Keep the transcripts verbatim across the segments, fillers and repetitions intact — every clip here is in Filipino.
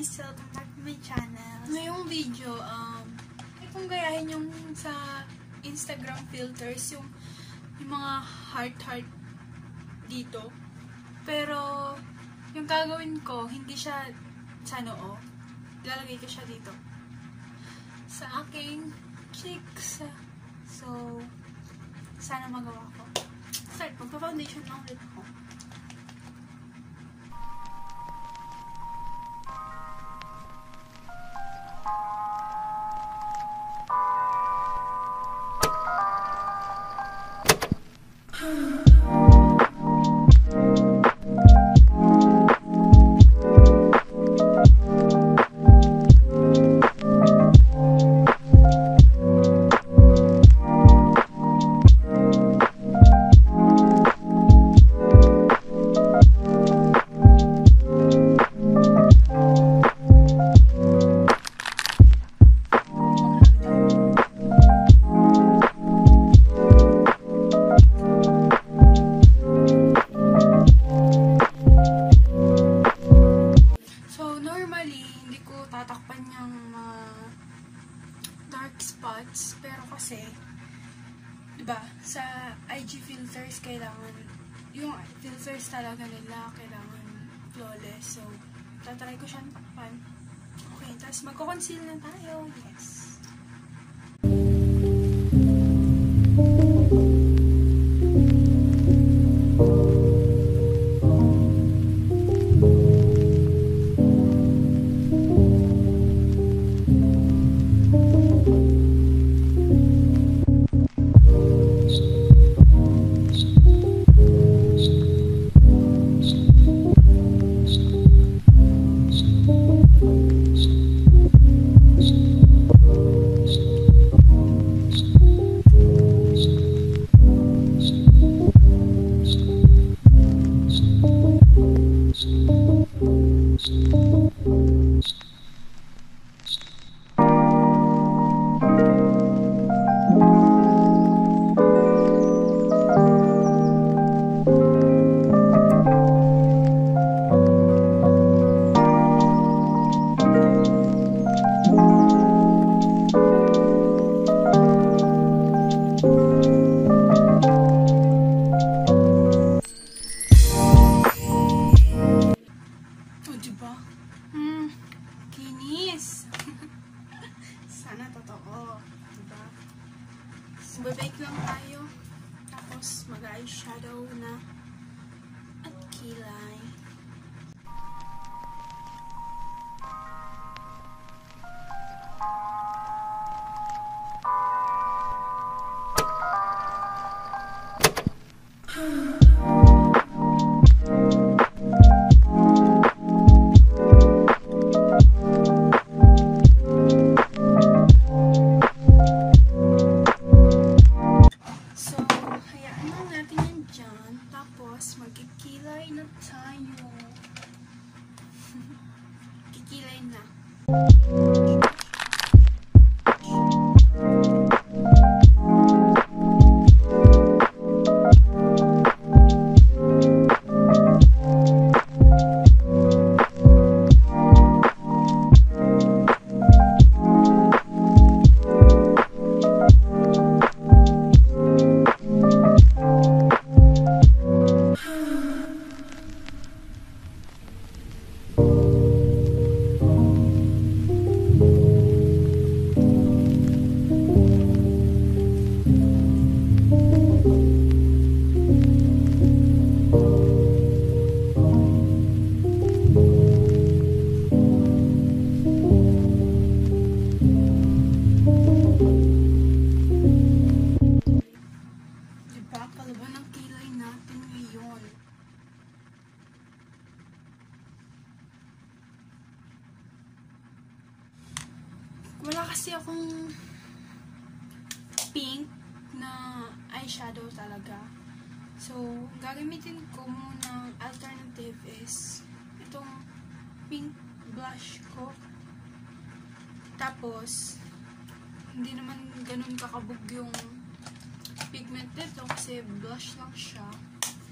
guys! Welcome back to my channel. Ngayong video, um, itong gayahin yung sa Instagram filters, yung, yung mga heart-heart dito. Pero, yung gagawin ko, hindi siya sa noo. Ilalagay ko siya dito. Sa aking cheeks. So, sana magawa ko. Start, magpa-foundation lang ulit ako. Tatakpan niyang mga dark spots, pero kasi diba, sa I G filters kailangan, yung filters talaga nila kailangan flawless, so tatry ko siyang takpan. Okay, tapos magko-conceal na tayo. Yes. Hmm, kinis. Sana totoo, diba? So, babake lang tayo. Tapos, mag-eyeshadow na at kilay. Magkikilay na tayo. Kikilay na. Wala kasi akong pink na eyeshadow talaga. So, gagamitin ko muna alternative is itong pink blush ko. Tapos, hindi naman ganun kakabog yung pigment nito kasi blush lang siya.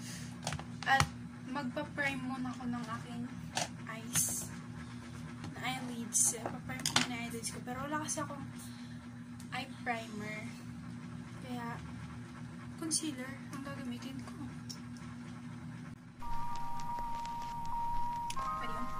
At magpa-prime muna ako ng aking eyes. eyelids. Pa-prime ko muna eyelids ko. Pero wala kasi akong eye primer. Kaya, concealer ang gagamitin ko. Pwede yun.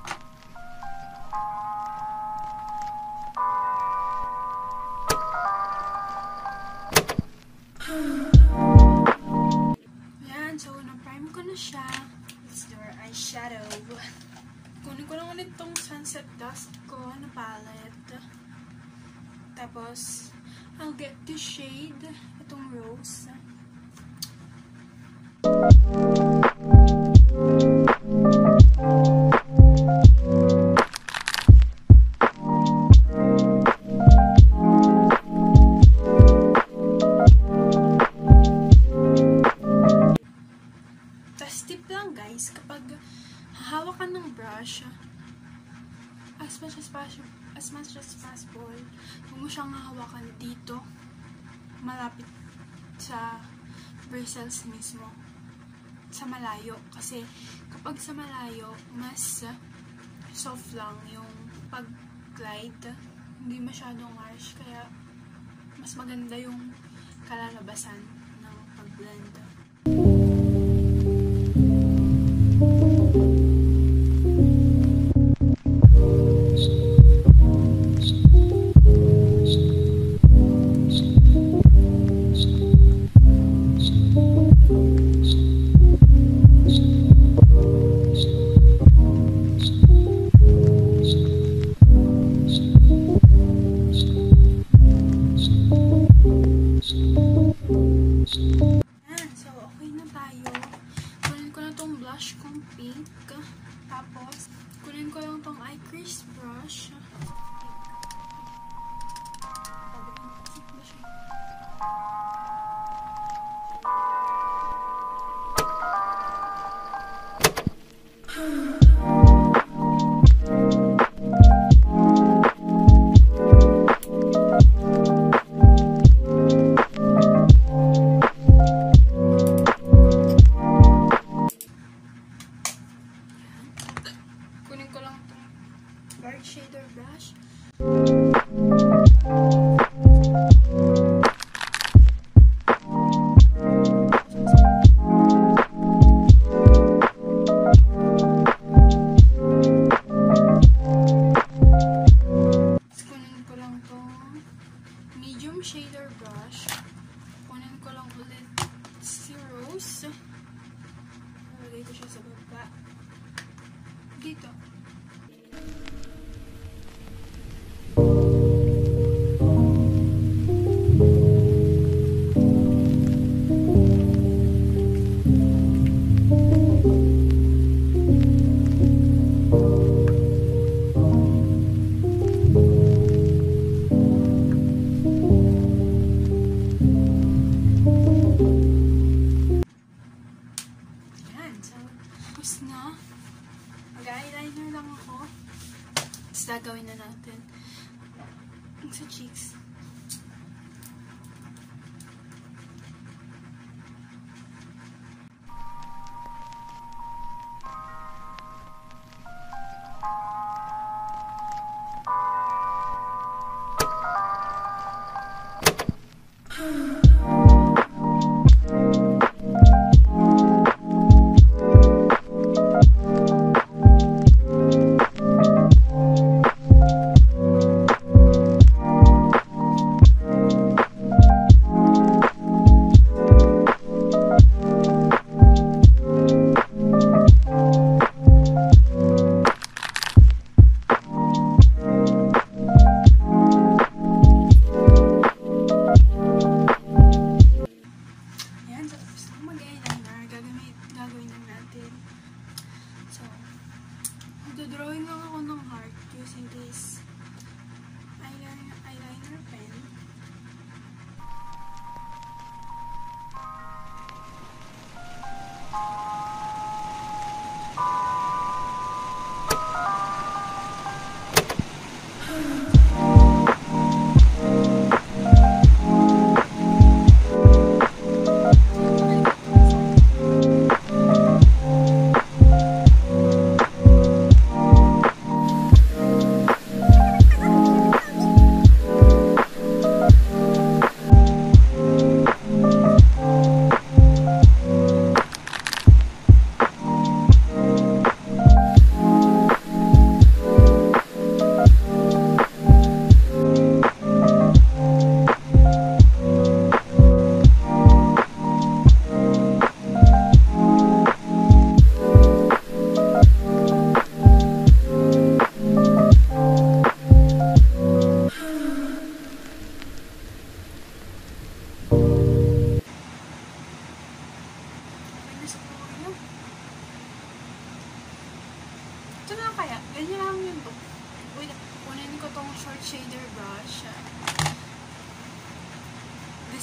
Ayan, so na-prime ko na siya. Let's do our eyeshadow. Kunin ko lang ulit tong Sunset Dusk ko na palette. Tapos, I'll get this shade. Itong rose. Tapos tip lang guys, kapag hahawak ka ng brush, as much as possible, as much as possible, huwag mo siyang hahawakan dito, malapit sa bristles mismo, sa malayo. Kasi kapag sa malayo, mas soft lang yung pag-glide, hindi masyadong harsh, kaya mas maganda yung kalalabasan ng pag-blend.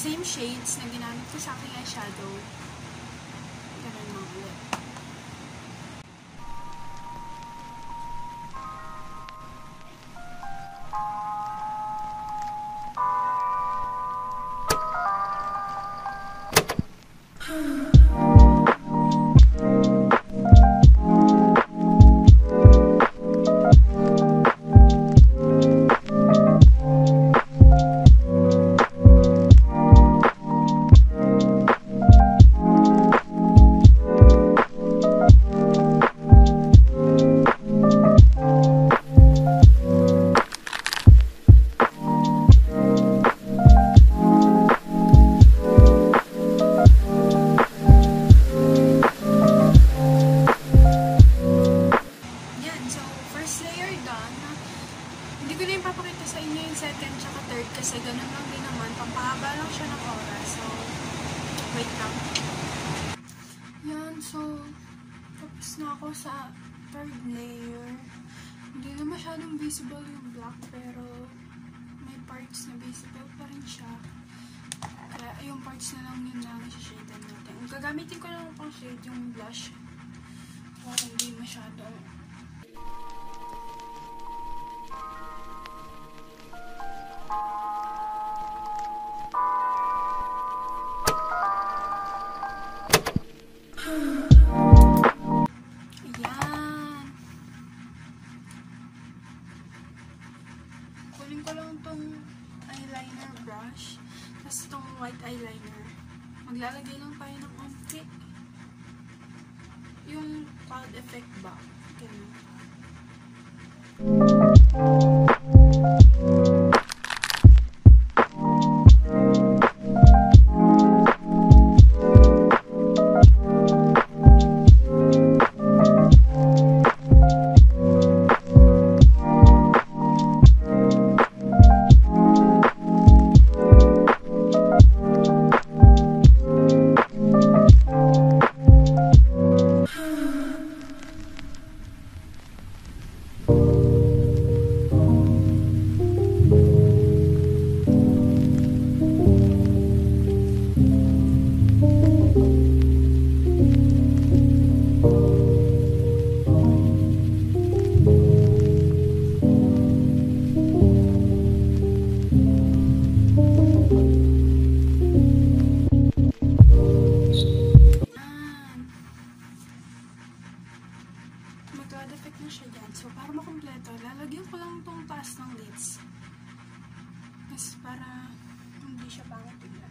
same shades na ginamit ko sa aking eyeshadow. Ganun lang ulit. Kasi ganun lang din naman, pampahaba lang siya ng oras. So, wait lang. Yan, so, tapos na ako sa third layer. Hindi na masyadong visible yung black, pero may parts na visible pa rin siya. Kaya, yung parts na lang yun lang i-shadean natin. Gagamitin ko lang pang shade yung blush. Para hindi masyadong eyeliner brush, tapos itong white eyeliner. Maglalagay lang tayo ng onti. Yung cloud effect ba? Ganun. Mag-effect na siya dyan. So, para makompleto, lalagyan ko lang itong taas ng lids. Mas para hindi siya pangit tignan.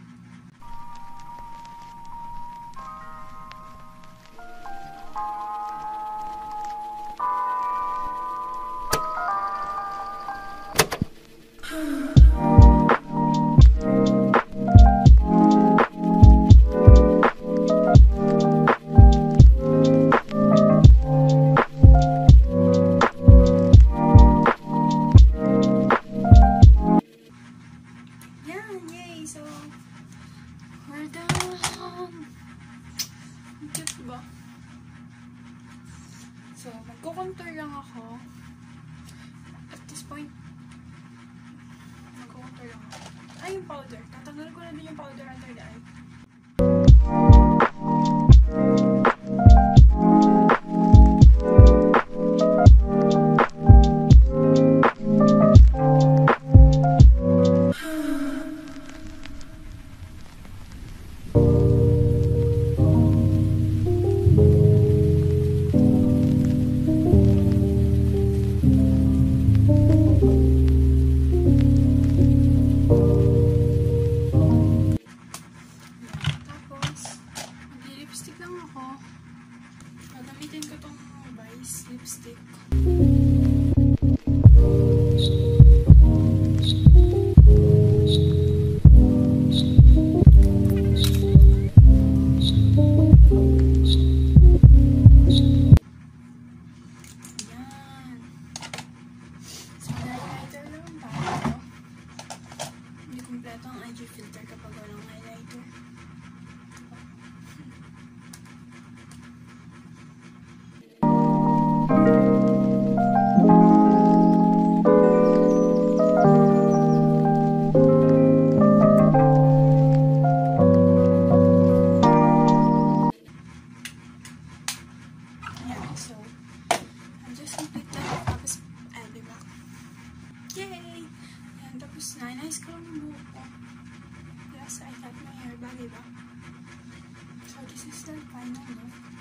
So, magko-contour lang ako. At this point, magko-contour lang ako. Ay, yung powder. Tatanggalin ko na din yung powder under the eye. Tapos, nais ko lang yung buhok ko. Yes, I cut my hair. Bagay ba? So, this is the final look.